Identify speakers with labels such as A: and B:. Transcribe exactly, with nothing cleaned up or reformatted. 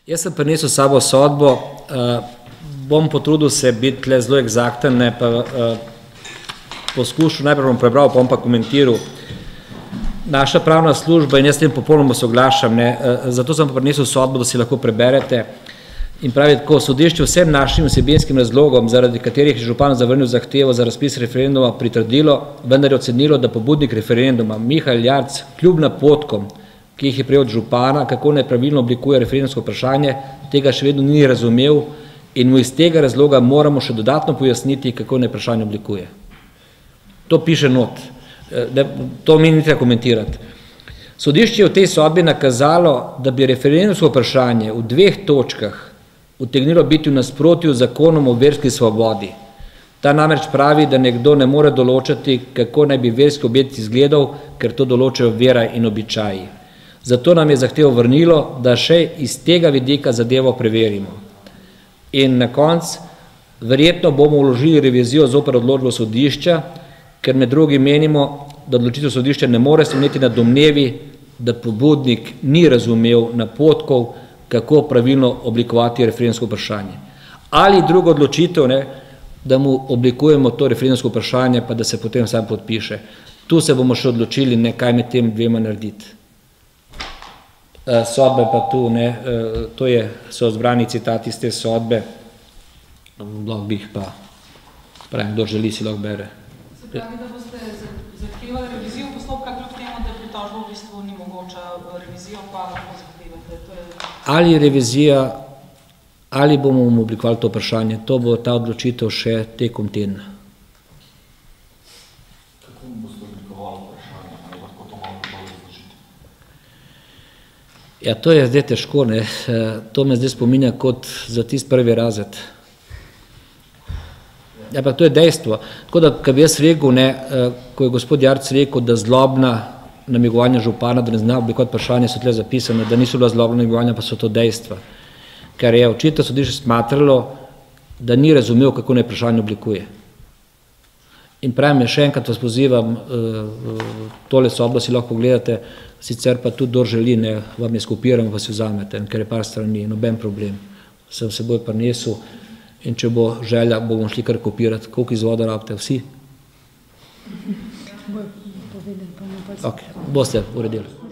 A: Jaz sem prinesel s sabo sodbo, bom potrudil se biti tle zelo egzakten, pa poskušal, najprej bom prebral, pa bom pa komentiral. Naša pravna služba, in jaz s tem popolnoma soglašam, zato sem pa prinesel sodbo, da si lahko preberete, in pravi tako: sodišče vsem našim vsebinskim razlogom, zaradi katerih je župan zavrnil zahtevo za razpis referenduma, pritrdilo, vendar je ocenilo, da pobudnik referenduma Mihael Jarc kljub napotkom, ki jih je prejel od župana, kako naj pravilno oblikuje referendumsko vprašanje, tega še vedno ni razumel in mu iz tega razloga moramo še dodatno pojasniti, kako naj vprašanje oblikuje. To piše not. To mi ni treba komentirati. Sodišče je v tej sodbi nakazalo, da bi referendumsko vprašanje v dveh točkah utegnilo biti v nasprotju z zakonom o verski svobodi. Ta namreč pravi, da nekdo ne more določati, kako naj bi verski objekt izgledal, ker to določajo vera in običaji. Zato nam je zahtevo vrnilo, da še iz tega vidika zadevo preverimo. In na koncu, verjetno bomo vložili revizijo zoper odločbo sodišča, ker med drugim menimo, da odločitev sodišča ne more sloneti na domnevi, da pobudnik ni razumel napotkov, kako pravilno oblikovati referendumsko vprašanje. Ali drugo odločitev, ne, da mu oblikujemo to referendumsko vprašanje, pa da se potem sam podpiše. Tu se bomo še odločili, ne, kaj med tem dvema narediti. Sodbe pa tu, ne, to je, so zbrani citati iz te sodbe, lahko bi jih pa, pravim, kdo želi, si lahko bere.
B: Se pravi, da boste zahtevali revizijo postopka, kljub temu, da pritožba v bistvu ni mogoča, revizijo pa lahko zahtevate.
A: Ali revizija, ali bomo oblikovali to vprašanje, to bo ta odločitev še tekom tedna.
C: Kako boste oblikovali vprašanje, ali lahko to malo bolj razložite?
A: Ja, to je zdaj težko, ne. To me zdaj spominja kot za tisti prvi razred. Ja, pa to je dejstvo. Tako da, ko bi jaz rekel, ne, ko je gospod Jarc rekel, da zlobna namigovanja župana, da ne zna oblikovati vprašanje, so tle zapisane, da niso bila zlobna namigovanja, pa so to dejstva. Ker je očitno sodišče smatralo, da ni razumel, kako naj vprašanje oblikuje. In pravim, še enkrat vas pozivam, tole sodbo si lahko pogledate, sicer pa tudi, kdo želi, ne, vam je skopiram, pa si vzamete, ker je par strani, noben problem. Sem seboj prinesel in če bo želja, bomo šli kar kopirati. Koliko izvoda rabite? Vsi? Ok, boste uredili.